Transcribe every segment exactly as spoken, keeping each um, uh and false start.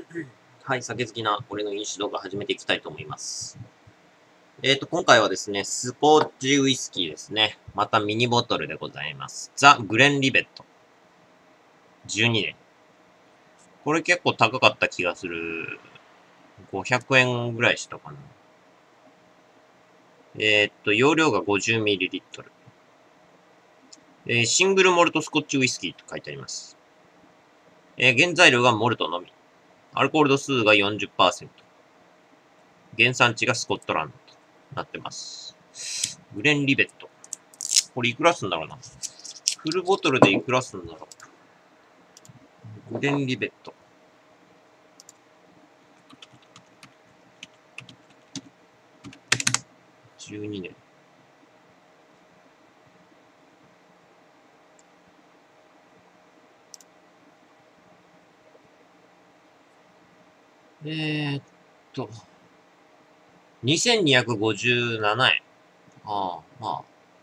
はい、酒好きな俺の飲酒動画始めていきたいと思います。えっ、ー、と、今回はですね、スコッチウイスキーですね。またミニボトルでございます。ザ・グレンリベット。じゅうにねん。これ結構高かった気がする。ごひゃくえんぐらいしたかな。えっ、ー、と、容量が ごじゅうミリリットル。えー、シングルモルトスコッチウイスキーと書いてあります。えー、原材料がモルトのみ。アルコール度数が よんじゅっパーセント。原産地がスコットランドとなってます。グレンリベット。これいくらすんだろうな。フルボトルでいくらすんだろう。グレンリベット。じゅうにねん。えー、っと、にせんにひゃくごじゅうななえん。ああ、まあ。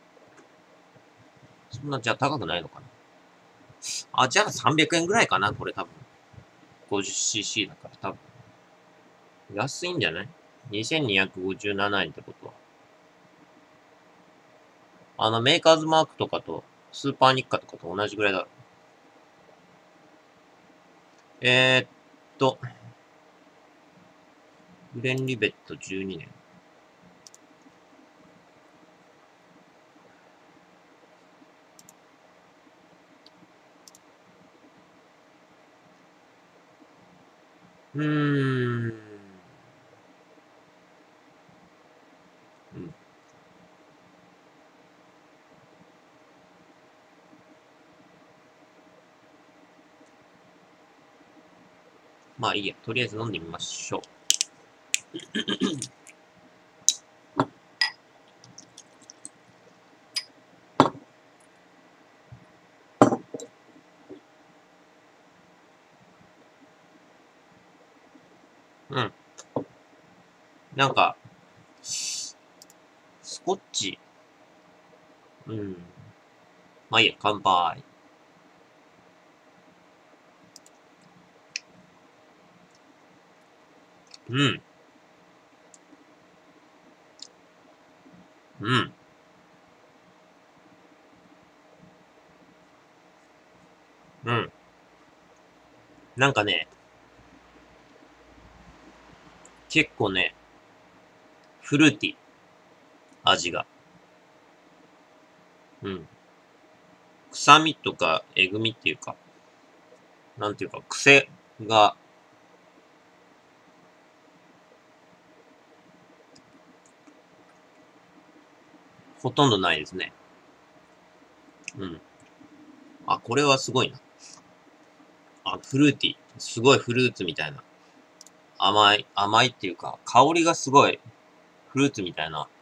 そんな、じゃあ高くないのかな。あ、じゃあさんびゃくえんぐらいかな、これ多分。ごじゅっシーシー だから多分。安いんじゃない ?にせんにひゃくごじゅうななえんってことは。あの、メーカーズマークとかと、スーパーニッカとかと同じぐらいだろ。えー、っと、グレンリベットじゅうにねん。うーん。うん。まあいいや。とりあえず飲んでみましょう。うん。なんか、スコッチ。うん。まあいいや。乾杯。うん。うん。うん。なんかね、結構ね、フルーティー。味が。うん。臭みとか、えぐみっていうか、なんていうか、癖が、ほとんどないですね。うん。あ、これはすごいな。あ、フルーティー。すごいフルーツみたいな。甘い、甘いっていうか、香りがすごい、フルーツみたいな。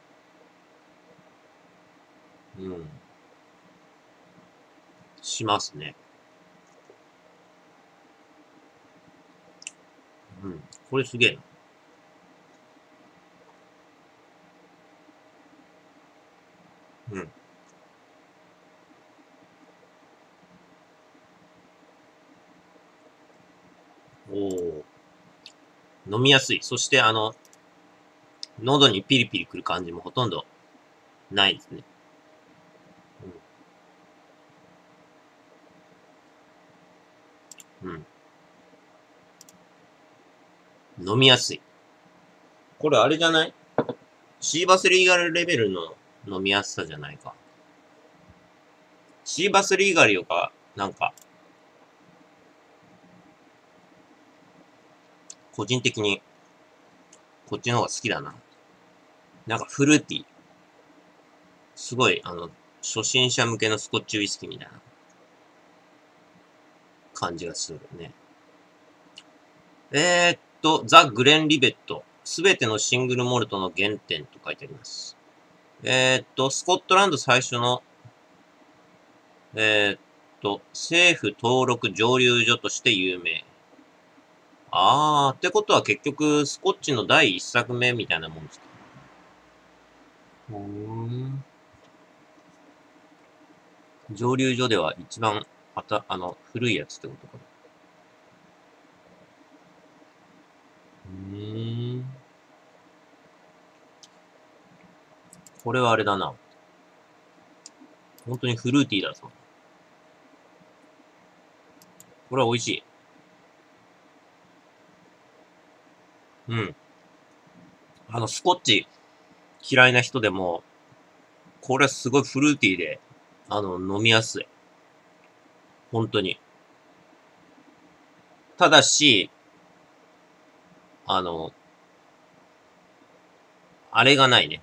うん。しますね。うん。これすげえな。うん。おー。飲みやすい。そして、あの、喉にピリピリくる感じもほとんどないですね。うん。うん。飲みやすい。これあれじゃない？シーバスリーガルレベルの飲みやすさじゃないか。シーバスリーガルよか、なんか、個人的に、こっちの方が好きだな。なんかフルーティー。すごい、あの、初心者向けのスコッチウイスキーみたいな感じがするね。えー、っと、ザ・グレンリベット。すべてのシングルモルトの原点と書いてあります。えー、っと、スコットランド最初の、えー、っと、政府登録蒸留所として有名。あー、ってことは結局、スコッチの第一作目みたいなもんですか。うーん。蒸留所では一番、あた、あの、古いやつってことかな。 これはあれだな。本当にフルーティーだぞ。これは美味しい。うん。あの、スコッチ嫌いな人でも、これはすごいフルーティーで、あの、飲みやすい。本当に。ただし、あの、あれがないね。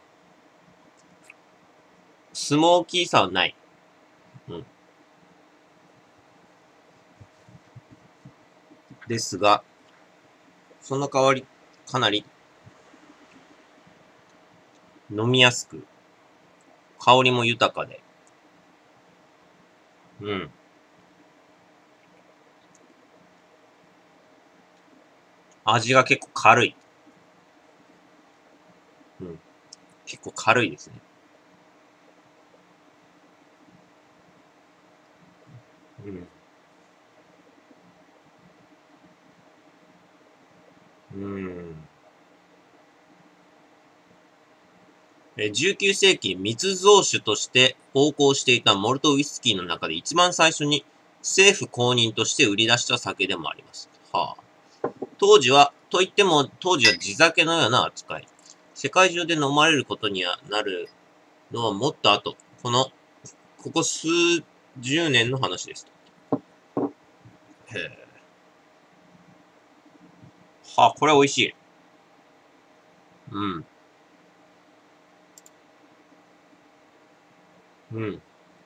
スモーキーさはない。うん。ですが、その代わり、かなり、飲みやすく、香りも豊かで、うん。味が結構軽い。うん。結構軽いですね。うん。うん。じゅうきゅう世紀密造酒として横行していたモルトウイスキーの中で一番最初に政府公認として売り出した酒でもあります。はあ、当時は、といっても当時は地酒のような扱い。世界中で飲まれることにはなるのはもっと後。この、ここ数十年の話です。へえ。はあ、これは美味しい。うん。うん。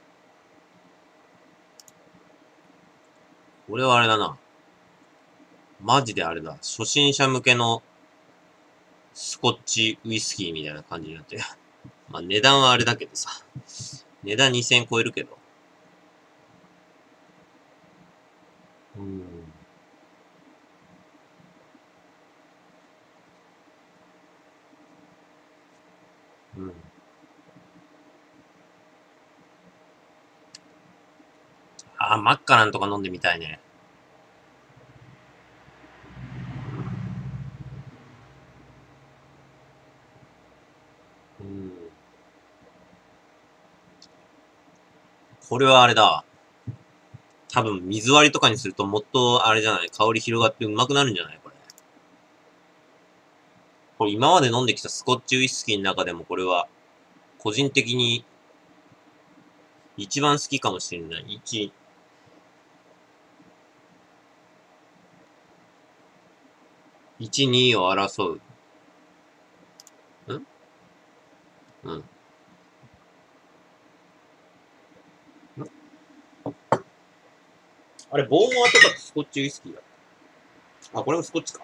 これはあれだな。マジであれだ。初心者向けのスコッチウイスキーみたいな感じになってる。まあ値段はあれだけどさ。値段にせんえん超えるけど。うん。うん。ああ、マッカランとか飲んでみたいね。うん。これはあれだ。多分水割りとかにするともっとあれじゃない、香り広がってうまくなるんじゃないこれ。これ今まで飲んできたスコッチウイスキーの中でもこれは個人的に一番好きかもしれない。一、一、二を争う。んうん。あれ、ボーモアとかってスコッチウイスキーだ。あ、これもスコッチか。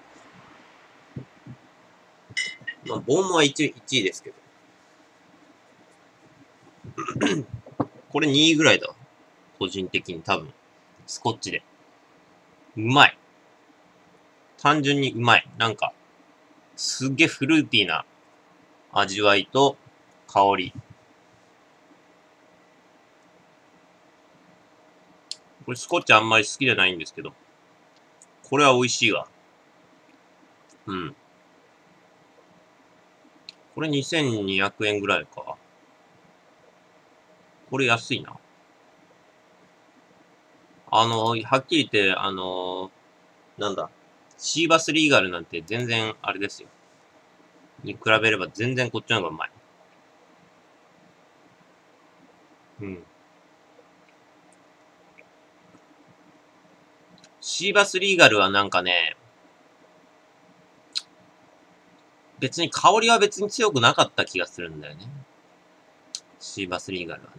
まあ、ボーモアいちい、いちいですけど。これにいぐらいだ。個人的に多分。スコッチで。うまい。単純にうまい。なんか、すっげえフルーティーな味わいと香り。これスコッチあんまり好きじゃないんですけど。これは美味しいわ。うん。これにせんにひゃくえんぐらいか。これ安いな。あの、はっきり言って、あの、なんだ。シーバスリーガルなんて全然あれですよ。に比べれば全然こっちの方がうまい。うん。シーバスリーガルはなんかね、別に香りは別に強くなかった気がするんだよね。シーバスリーガルはね。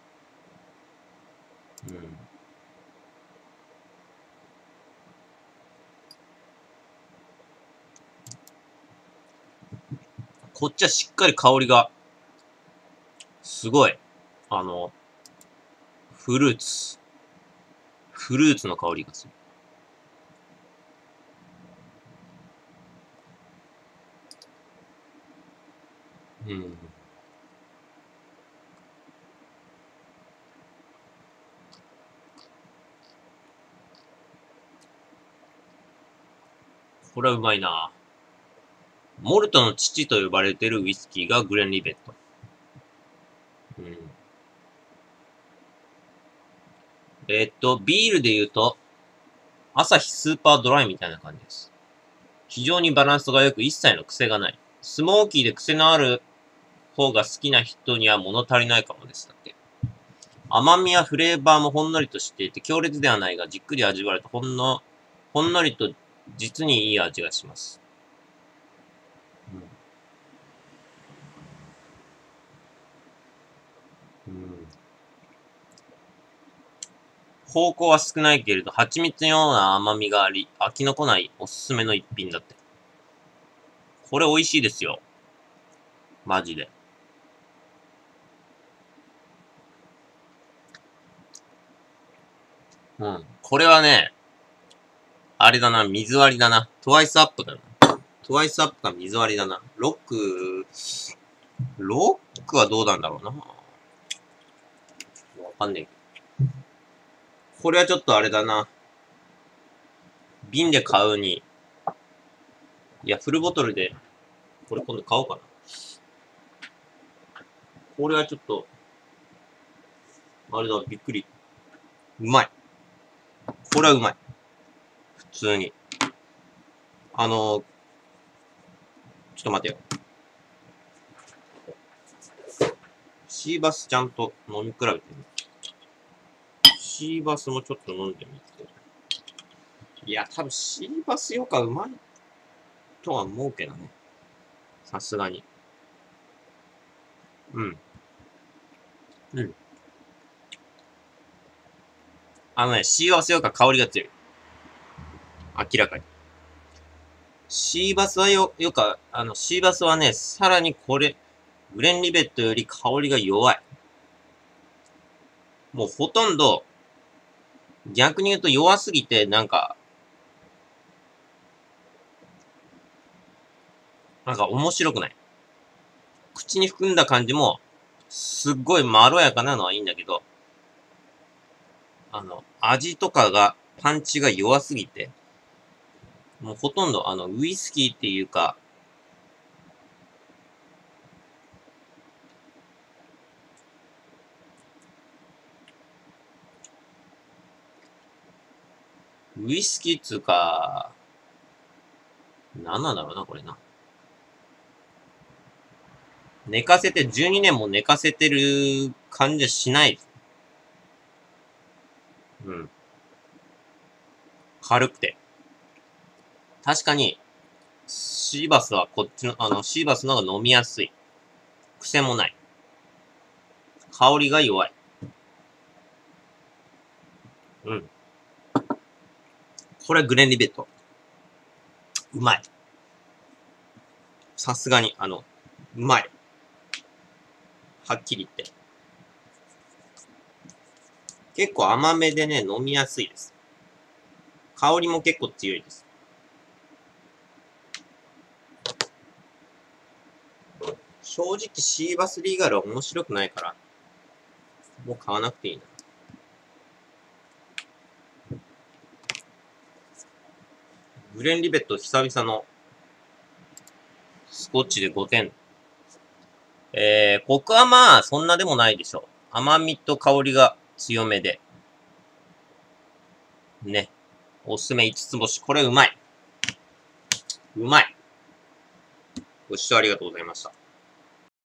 うん。こっちはしっかり香りが、すごい。あの、フルーツ。フルーツの香りがする。うん。これはうまいな。モルトの父と呼ばれているウイスキーがグレンリベット。 えーっと、ビールで言うと、アサヒスーパードライみたいな感じです。非常にバランスが良く一切の癖がない。スモーキーで癖のある方が好きな人には物足りないかもです。だって。甘みやフレーバーもほんのりとしていて強烈ではないが、じっくり味わえるとほんの、ほんのりと実にいい味がします。うん。うん、芳香は少ないけれど、蜂蜜のような甘みがあり、飽きのこないおすすめの一品だって。これ美味しいですよ。マジで。うん。これはね、あれだな、水割りだな。トワイスアップだな。トワイスアップが水割りだな。ロック、ロックはどうなんだろうな。わかんねえけど。これはちょっとあれだな。瓶で買うに。いや、フルボトルで、これ今度買おうかな。これはちょっと、あれだ、びっくり。うまい。これはうまい。普通に。あの、ちょっと待てよ。シーバスちゃんと飲み比べてみる。シーバスもちょっと飲んでみて。いや、多分シーバスよかうまいとは思うけどね。さすがに。うん。うん。あのね、シーバスよか香りが強い。明らかに。シーバスはよ、よか、あの、シーバスはね、さらにこれ、グレンリベットより香りが弱い。もうほとんど、逆に言うと弱すぎて、なんか、なんか面白くない。口に含んだ感じも、すっごいまろやかなのはいいんだけど、あの、味とかが、パンチが弱すぎて、もうほとんどあの、ウイスキーっていうか、ウイスキーっつうか、なんなんだろうな、これな。寝かせて、じゅうにねんも寝かせてる感じはしない。うん。軽くて。確かに、シーバスはこっちの、あの、シーバスの方が飲みやすい。癖もない。香りが弱い。うん。これグレンリベット。うまい。さすがに、あの、うまい。はっきり言って。結構甘めでね、飲みやすいです。香りも結構強いです。正直シーバスリーガルは面白くないから、もう買わなくていいな。グレンリベット久々のスコッチでごてん。えー、コクはまあ、そんなでもないでしょう。甘みと香りが強めで。ね。おすすめいつつ星。これうまい。うまい。ご視聴ありがとうございました。